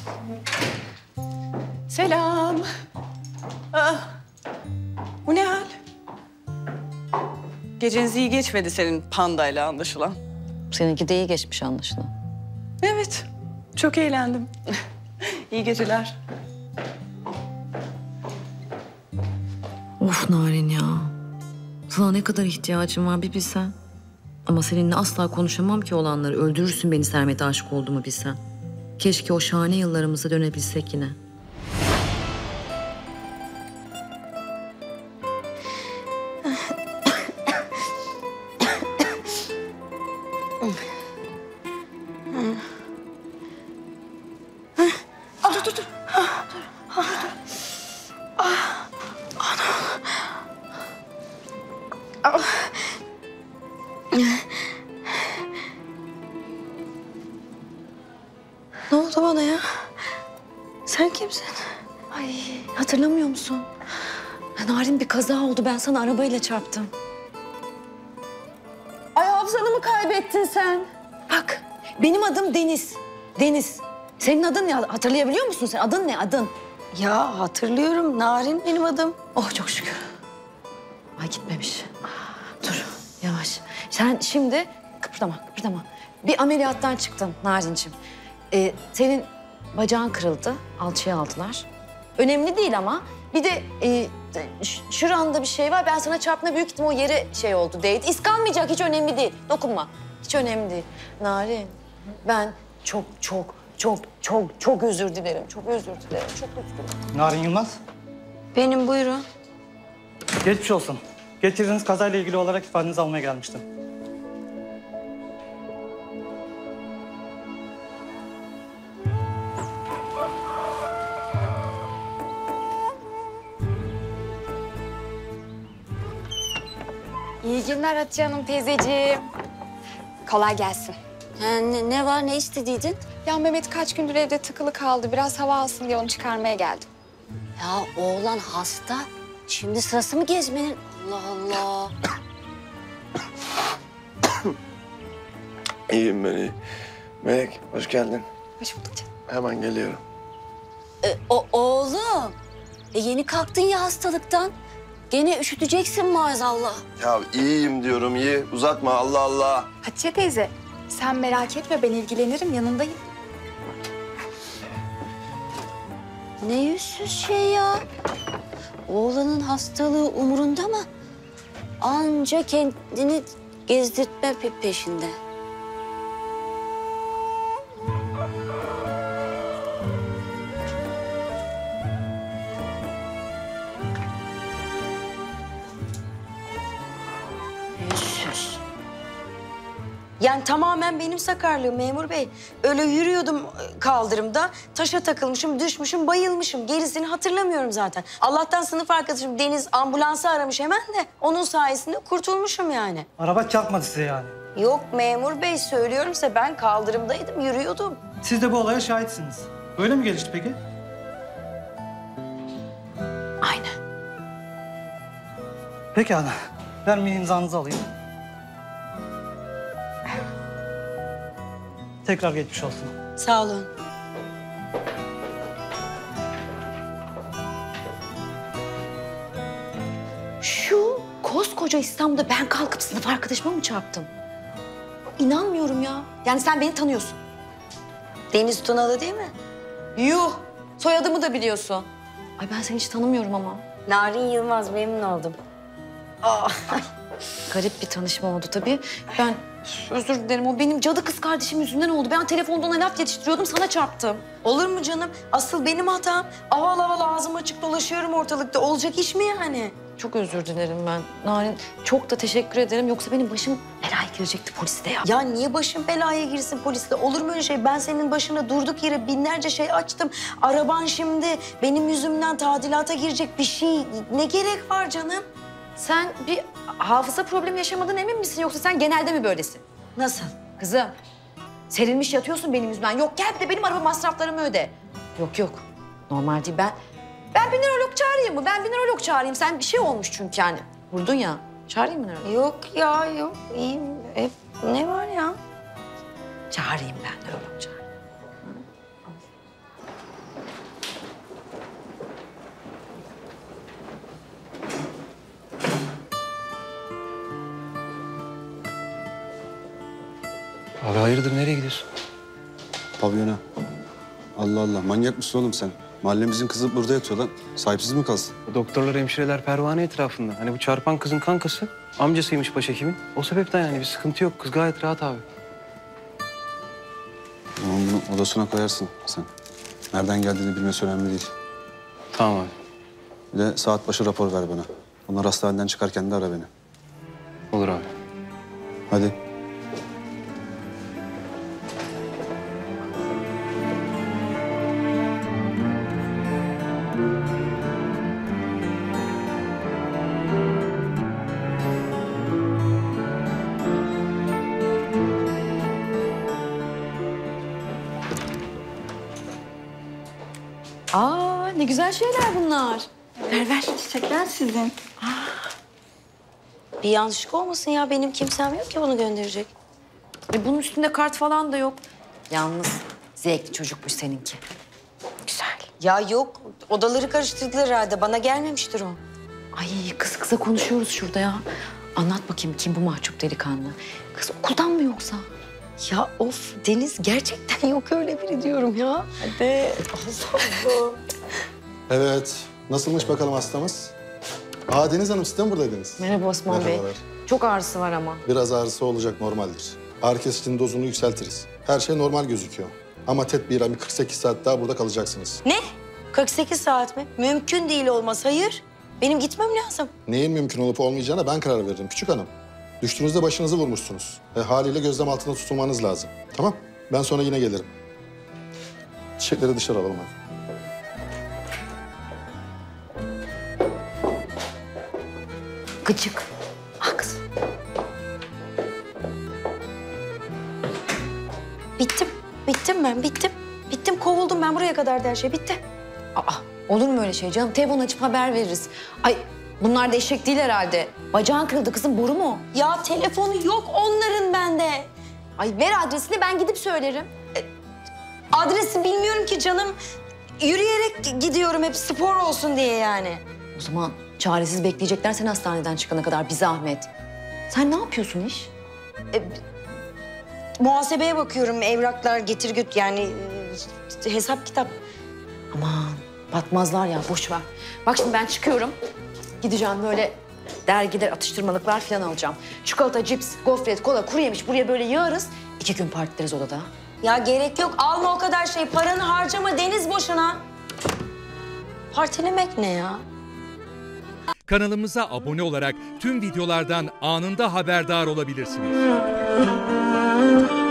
Selam. Bu ne hal? Geceniz iyi geçmedi senin pandayla anlaşılan. Seninki de iyi geçmiş anlaşılan. Evet, çok eğlendim. İyi geceler. Of Narin ya. Sana ne kadar ihtiyacım var bir bilsen. Ama seninle asla konuşamam ki olanları. Öldürürsün beni Sermet'e aşık olduğumu bilsen. Keşke o şahane yıllarımıza dönebilsek yine. Ne oldu bana ya? Sen kimsin? Ay hatırlamıyor musun? Narin bir kaza oldu. Ben sana arabayla çarptım. Ay hafızanı mı kaybettin sen? Bak benim adım Deniz. Deniz. Senin adın ne? Hatırlayabiliyor musun sen? Adın ne? Adın? Ya hatırlıyorum. Narin benim adım. Oh çok şükür. Ay gitmemiş. Dur yavaş. Sen şimdi kıpırdama. Bir ameliyattan çıktın Narinciğim. Senin bacağın kırıldı. Alçıya aldılar. Önemli değil ama. Bir de şuranda bir şey var. Ben sana çarptığımda büyük ihtimal o yere şey oldu değdi. İz kalmayacak, hiç önemli değil. Dokunma. Hiç önemli değil. Narin, ben çok özür dilerim. Çok özür dilerim. Narin Yılmaz. Benim buyurun. Geçmiş olsun. Geçirdiğiniz kazayla ilgili olarak ifadenizi almaya gelmiştim. İyi günler Hatice Hanım teyzeciğim. Kolay gelsin. Ne var, ne istediydin? Ya Mehmet kaç gündür evde tıkılı kaldı. Biraz hava alsın diye onu çıkarmaya geldim. Ya oğlan hasta. Şimdi sırası mı gezmenin? Allah Allah. İyiyim ben iyi. Melek hoş geldin. Hoş bulduk canım. Hemen geliyorum. Oğlum. Yeni kalktın ya hastalıktan. Gene üşüteceksin maazallah. Ya iyiyim diyorum iyi. Uzatma Allah Allah. Hatice teyze sen merak etme, ben ilgilenirim, yanındayım. Ne yüzsüz şey ya. Oğlanın hastalığı umurunda mı? Anca kendini gezdirtme peşinde. Yüzsüz. Yani tamamen benim sakarlığım memur bey. Öyle yürüyordum kaldırımda, taşa takılmışım, düşmüşüm, bayılmışım. Gerisini hatırlamıyorum zaten. Allah'tan sınıf arkadaşım Deniz ambulansı aramış hemen de onun sayesinde kurtulmuşum yani. Araba çarpmadı size yani. Yok memur bey, söylüyorum size, ben kaldırımdaydım, yürüyordum. Siz de bu olaya şahitsiniz. Öyle mi gelişti peki? Aynen. Pekala. Ben bir imzanızı alayım. Tekrar geçmiş olsun. Sağ olun. Şu koskoca İstanbul'da ben kalkıp sınıf arkadaşıma mı çarptım? İnanmıyorum ya. Yani sen beni tanıyorsun. Deniz Tunalı değil mi? Yuh! Soyadımı da biliyorsun. Ay ben seni hiç tanımıyorum ama. Narin Yılmaz, memnun oldum. Garip bir tanışma oldu tabii. Ben özür dilerim, o benim cadı kız kardeşim yüzünden oldu. Ben telefonda ona laf yetiştiriyordum, sana çarptım. Olur mu canım? Asıl benim hatam. Aval aval ağzım açık dolaşıyorum ortalıkta. Olacak iş mi yani? Çok özür dilerim ben. Narin çok da teşekkür ederim. Yoksa benim başım belaya girecekti poliste ya. Ya niye başın belaya girsin polisle? Olur mu öyle şey? Ben senin başına durduk yere binlerce şey açtım. Araban şimdi benim yüzümden tadilata girecek bir şey. Ne gerek var canım? Sen bir hafıza problemi yaşamadığın emin misin? Yoksa sen genelde mi böylesin? Nasıl? Kızım, serilmiş yatıyorsun benim yüzümden. Yok gel bir de benim araba masraflarımı öde. Yok. Normal değil. Ben bir nörolog çağırayım mı? Ben bir nörolog çağırayım. Sen bir şey olmuş çünkü yani. Vurdun ya. Çağırayım mı nörolog? Yok ya, yok. İyiyim. Hep ne var ya? Çağırayım ben nörolog çağırayım. Abi hayırdır, nereye gidiyorsun? Pavyona. Allah Allah, manyak mısın oğlum sen? Mahallemizin kızı burada yatıyor lan. Sahipsiz mi kalsın? Doktorlar, hemşireler pervane etrafında. Hani bu çarpan kızın kankası, amcasıymış başhekimin. O sebepten yani bir sıkıntı yok. Kız gayet rahat abi. Tamam, bunu odasına koyarsın sen. Nereden geldiğini bilmesi önemli değil. Tamam abi. Bir de saat başı rapor ver bana. Bunlar hastaneden çıkarken de ara beni. Olur abi. Hadi. Aa, ne güzel şeyler bunlar. Ver çiçekler sizin. Bir yanlışlık olmasın ya. Benim kimsem yok ki bunu gönderecek. Bunun üstünde kart falan da yok. Yalnız zevkli çocukmuş seninki. Güzel. Ya yok. Odaları karıştırdılar herhalde. Bana gelmemiştir o. Ay kız kıza konuşuyoruz şurada ya. Anlat bakayım kim bu mahcup delikanlı? Kız okuldan mı yoksa? Ya of Deniz gerçekten yok öyle biri diyorum ya. Hadi. Allah Allah. Evet. Nasılmış bakalım hastamız? Aa Deniz Hanım siz de mi buradaydınız? Merhaba Osman Bey. Merhabalar. Çok ağrısı var ama. Biraz ağrısı olacak normaldir. Ağrı kesicinin dozunu yükseltiriz. Her şey normal gözüküyor. Ama tedbiren bir 48 saat daha burada kalacaksınız. Ne? 48 saat mi? Mümkün değil olmaz. Hayır. Benim gitmem lazım. Neyin mümkün olup olmayacağına ben karar veririm küçük hanım. Düştüğünüzde başınızı vurmuşsunuz. Haliyle gözlem altında tutulmanız lazım. Tamam? Ben sonra yine gelirim. Çiçekleri dışarı alalım hadi. Gıcık. Ah kız. Bittim. Bittim ben. Bittim. Bittim. Kovuldum ben. Buraya kadar her şey. Bitti. Aa, olur mu öyle şey canım? Telefon açıp haber veririz. Ay bunlar da eşek değil herhalde. Bacağın kırıldı kızım, boru mu? Ya telefonu yok onların bende. Ay ver adresini, ben gidip söylerim. Adresi bilmiyorum ki canım. Yürüyerek gidiyorum hep spor olsun diye yani. O zaman çaresiz bekleyecekler sen hastaneden çıkana kadar, bir zahmet. Sen ne yapıyorsun iş? Muhasebeye bakıyorum. Evraklar getir göt yani hesap kitap. Aman batmazlar ya, boş ver. Bak şimdi ben çıkıyorum. Gideceğim böyle dergiler, atıştırmalıklar falan alacağım. Çikolata, cips, gofret, kola, kuru yemiş buraya böyle yığarız. 2 gün partileriz odada. Ya gerek yok. Alma o kadar şey. Paranı harcama Deniz boşuna. Partilemek ne ya? Kanalımıza abone olarak tüm videolardan anında haberdar olabilirsiniz.